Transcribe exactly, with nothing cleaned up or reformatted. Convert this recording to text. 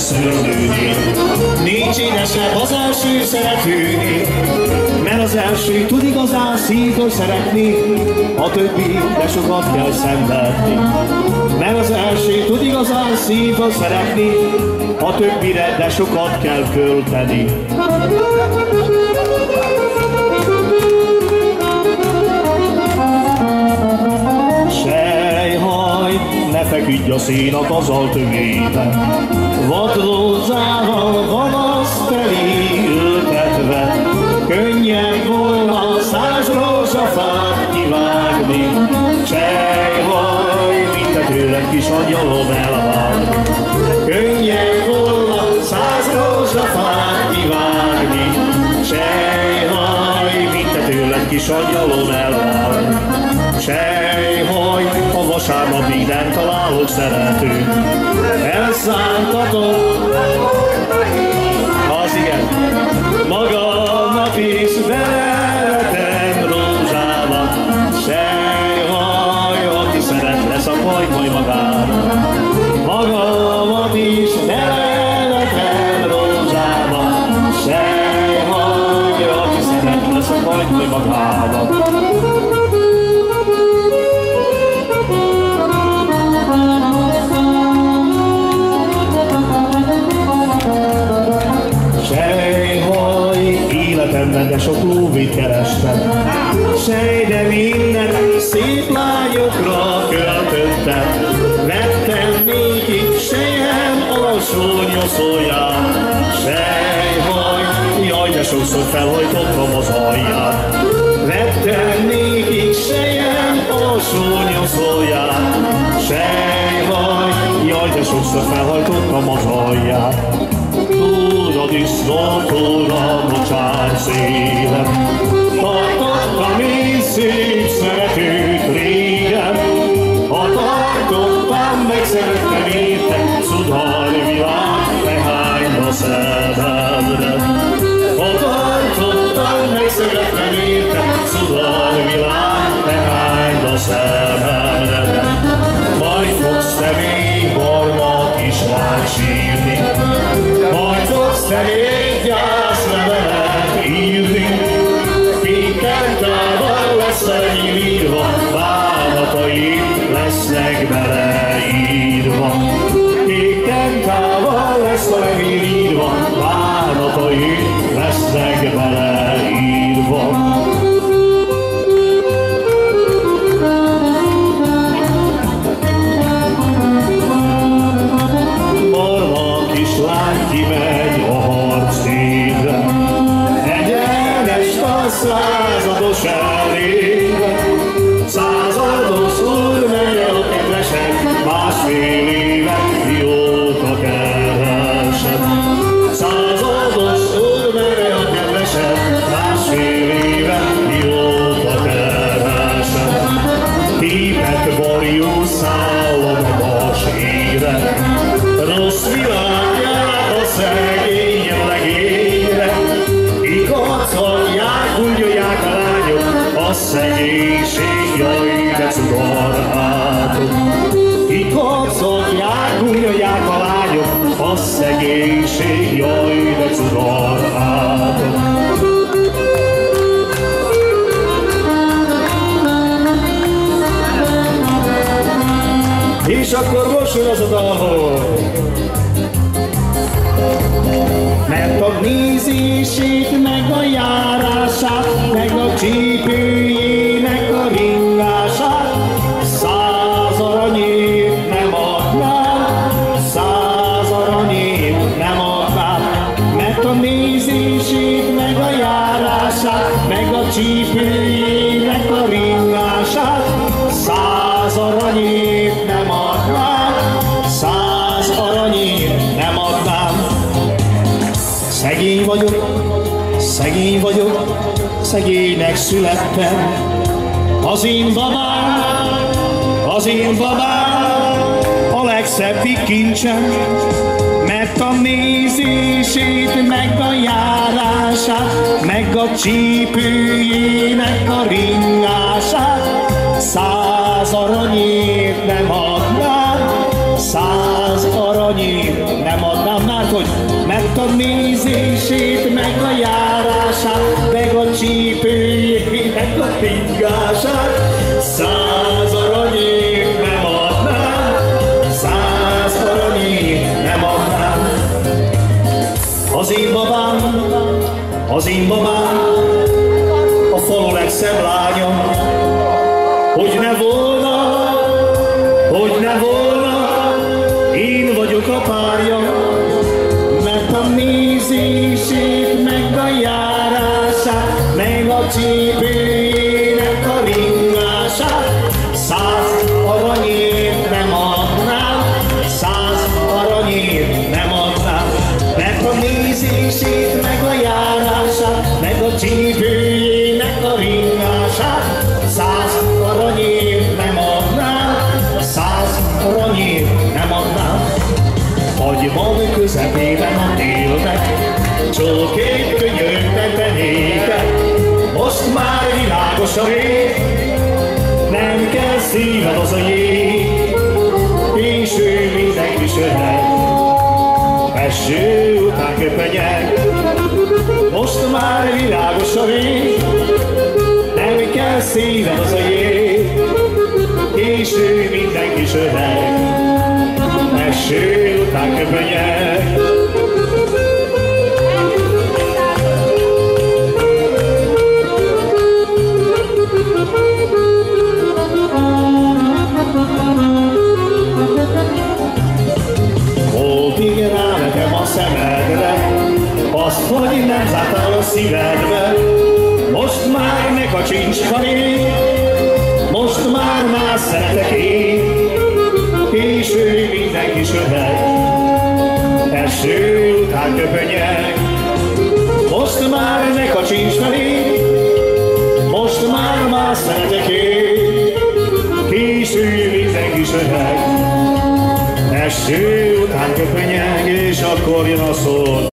szőlőni. Nincs édesebb az első szeretőni, mert az első tud igazán szívből szeretni, a többi, de sokat kell szenvedni. Mert az első tud igazán szívből szeretni, a többire, de sokat kell költeni. Selyhaj, ne feküdj a szénak az altövében, vadrózával van azt elültetve, könnyen volna száz rózsafát kivágni. Selyhaj, mint te tőled kis angyalom elvár, könnyen volna száz rózsafát kivágni. Selyhaj, mint te tőled kis angyalom elvár. Selyhaj, a vasárnap minden találok szeretőt, elszántatom, az igen, magamnak is belevetem rózsába. Selyhaj, aki szeret, lesz a majd majd magára, magamat is belevetem rózsába. Selyhaj, aki szeret, lesz a majd majd magára. Életemben de sok lóvét kerestem, sej, de mindent szép lányokra költöttem. Vettem nékik sejem alsó nyoszóját, sejhaj, jaj, de sokszor felhajtottam az alját. Vettem nékik sejem alsó nyoszóját, sejhaj, jaj, de sokszor felhajtottam az alját. Tudod is szóltóra mocsár szélem, tartottam én szép szeretőt régen. Ha tartottam, megszerettem érte, szudar világ, nehányra szememre. Ha tartottam, megszerettem érte, szudar világ, nehányra szememre. Majd fogsz te még barna kislány sírni, majd fogsz te még gyászlevelet írni. Kéken tával lesz megírva, bánataid lesznek beleírva. Kéken tával lesz megírva, bánataid lesznek beleírva. Kislány kimegy a harctérre, egyenes a százados elébe. Százados úr megy a kedvesen, másfél éve jót keresett. Százados úr megy a kedvesen, másfél éve jót keresett. Képet varjú szállom a vasére, rossz világját a szegény legényre. Igazolják, ugyolják a lányok, a szegénység, jaj, de cudarhátok. Igazolják, ugyolják a lányok, a szegénység, jaj, de cudarhátok. És akkor most jön az a dal, mert a nézését, meg a járását, meg a csípőjének a ringását, száz aranyért nem adnám, száz aranyért nem adnám. Mert a nézését, meg a járását, meg a csípőjének a ringását, száz aranyért nem adnám, száz aranyért nem adnám. Szegény vagyok, szegény vagyok, szegénynek születtem. Az én babám, az én babám, a legszebbik kincsem, mert a nézését, meg a járását, meg a csípőjének a ringását, száz aranyért nem adnám, száz aranyért nem adnám. Már Az én babám, a falu legszebb lánya, hogy ne volna, hogy ne volna, én vagyok a párja, mert a nézését, meg a járását, meg a csípőjének a ringását, száz aranyért nem adnám, száz aranyért nem adnám, mert a nézését, meg a járását, meg a csípőjének a ringását, száz aranyért nem adnám, száz aranyért nem adnám. Agyban közepében a télnek, csókét könyörtek benéket, most már világos a rég, nem kell szíved az a jég, és ő mindenki söheg, eső után köpenyeg. Most már világos a rég, nem kell szíved az a jég, és ő mindenki söheg, eső után köpenyeg. Hótig rávetem a szemedre, azt, hogy nem zártál a szívedbe. Most már ne kacsincs felé, most már már szeretek én, és ő mindenki söheg, eső után köpenyeg. Most már ne kacsincs felé, most már már szeretek én, és ő mindenki söheg, eső után köpenyeg. És akkor jön a szó.